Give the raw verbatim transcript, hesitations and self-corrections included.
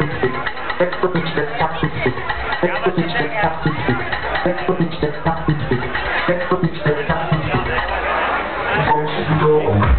Taktikstick. Sechs-Bit-Step Taktikstick. Sechs-Bit-Step Taktikstick. Sechs-Bit-Step Taktikstick. Sechs-Bit-Step Taktikstick.